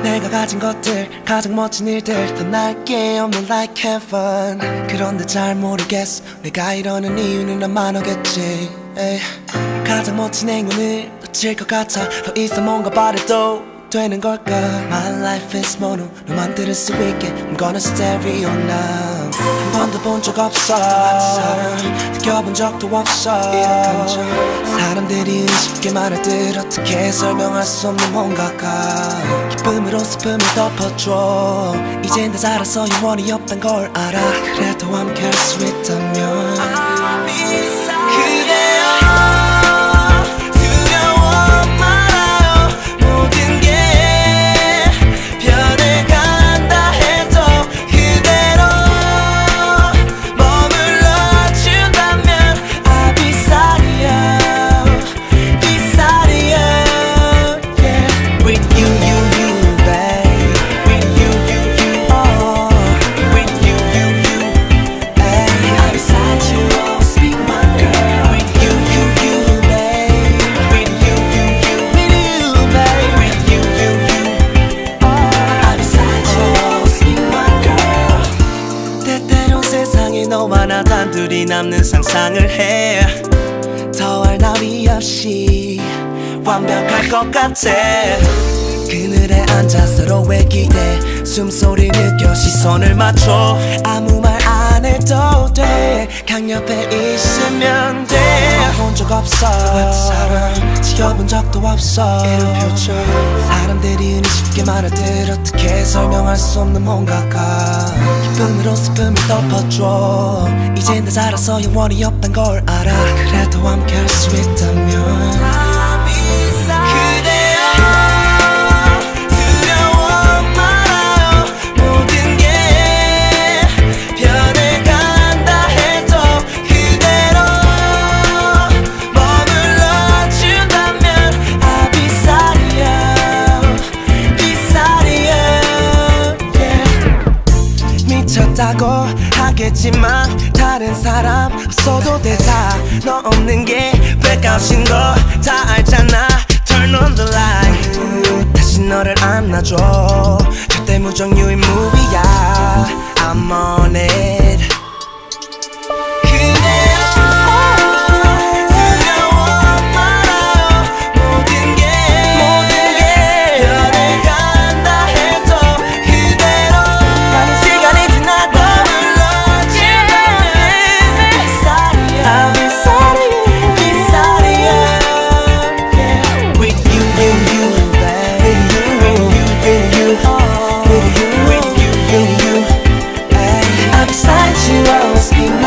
내가 가진 것들 가장 멋진 일들 더 날게 없는 like heaven. 그런데 잘 모르겠어 내가 이러는 이유는 나만하겠지. 가장 멋진 행운을 놓칠 것 같아. 더 이상 뭔가 바래도 되는 걸까. My life is mono 너만 들을 수 있게 I'm gonna stereo now. 한 번도 본 적 없어 느껴본 적도 없어 이런 감정. 사람들이 쉽게 말하듯 어떻게 설명할 수 없는 뭔가가 기쁨으로 슬픔을 덮어줘. 이젠 다 자라서 영원히 없단 걸 알아. 그래도 함께 할 수 있다면 너와나 단둘이 남는 상상을 해. 더할 나위 없이 완벽할 것 같아. 그늘에 앉아 서로의 기대 숨소리 느껴 시선을 맞춰. 아무 말 안 해도 돼. 강옆에 있으면 돼. 본 적 없어 사람 지켜본 적도 없어 이런 표정. 사람들이 쉽게 말하듯 어떻게 설명할 수 없는 뭔가가 기쁨으로 슬픔을 덮어줘. 이젠 다 자라서 영원히 없단 걸 알아. 그래도 함께 할 수 있다면 미쳤다고 하겠지만 다른 사람 없어도 돼. 다 너 없는 게 배까우신 거 다 알잖아. Turn on the light 다시 너를 안아줘. 절대 무정 유인물이야. I'm on it. Beside you, I will speak.